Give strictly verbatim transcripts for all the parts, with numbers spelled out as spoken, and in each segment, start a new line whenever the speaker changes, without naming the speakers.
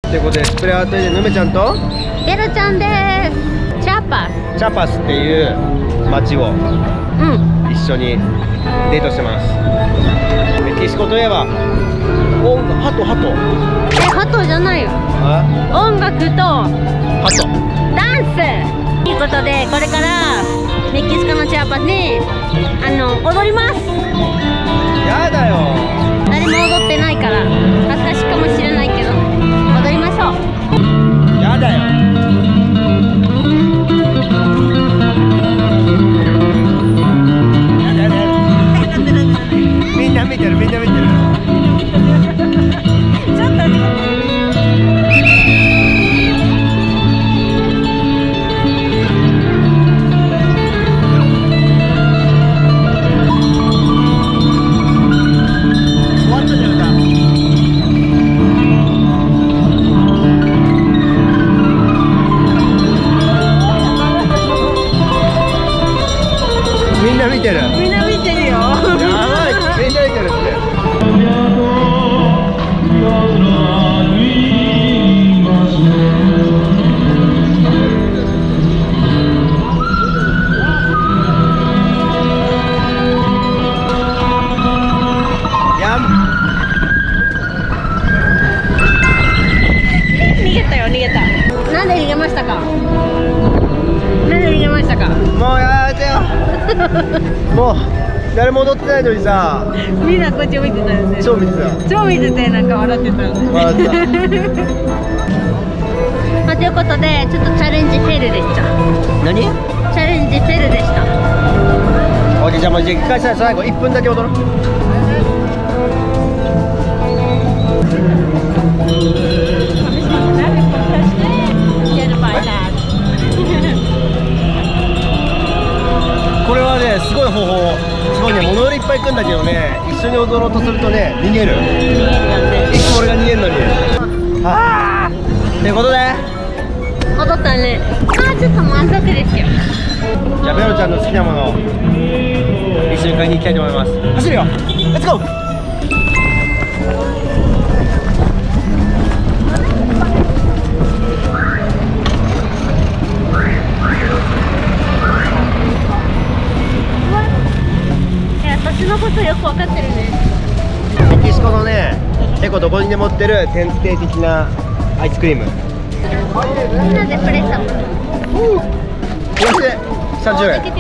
いうことで、スプレーアートでぬめちゃんと
ベロちゃんです。チャパス。
チャパスっていう街を
うん。
一緒にデートしてます。メキシコといえば音楽、ハトハト
え、ハトじゃないよ。
あ
音楽と
ハト
ダンス。ということで、これからメキシコのチャパスにあの踊ります。
やだよ。
誰も踊ってないから恥ずかしいかもしれないけど踊りましょう。
やだよ。やだやだやだ。みんな見てる、みんな見てる。
ちょっと
みんな見てる。
みんな見てるよ。
やばい、みんな見てるって。やん。
逃げたよ、逃げた。なんで逃げましたか。なんで逃げましたか。
もうやめてよ。もう誰も踊ってないのにさ。
みんなこっちを見てたよね。
超見てたよ。
超見てて、なんか笑ってたよね。
笑った。
まあ、ということで、ちょっとチャレンジフェルでした。
何？
チャレンジフェルでした。
オッケー、じゃあもう一回さ、最後いっぷんだけ踊ろう。これはね、すごい方法。すごいね、物よりいっぱい来るんだけどね、一緒に踊ろうとするとね、逃げる。
逃げるよね。
いつも俺が逃げるのに。はあ。ということで、
踊ったね。まあ、ちょっと満足ですよ。
じゃあベロちゃんの好きなものを一緒に買いに行きたいと思います。走るよ。レッツゴー。
私のことよくわかってるね。
メキシコのね、結構どこにでも売ってる典型的なアイスクリーム。
みんなでプレッシャー。
そしてさんじゅうえん。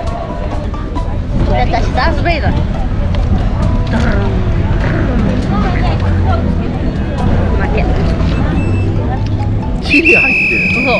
私ダースベイダー。負け。
チリ入ってる。
そう。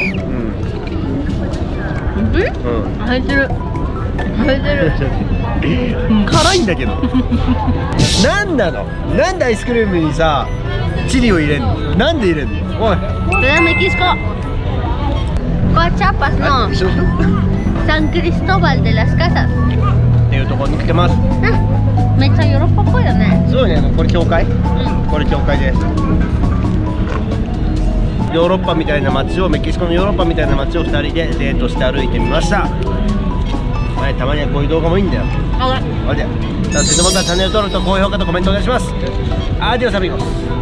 うん。
うん？
うん。
入ってる。入ってる。
辛いんだけど。なんなの？なんでアイスクリームにさ、チリを入れんの？なんで入れんの？おい。
これはメキシコ。ここはチャパスのサンクリストバル・デ・ラス・カサス
っていうところに来てます。
うん、めっちゃヨーロッパっぽいよね。
すごいね。これ教会？
うん。
これ教会です。ヨーロッパみたいな街を、メキシコのヨーロッパみたいな街をふたりでデートして歩いてみました。はい、たまにはこういう動画もいいんだよ。
はい。
あれで、そしてまたチャンネル登録と高評価とコメントお願いします。アディオスアミゴス。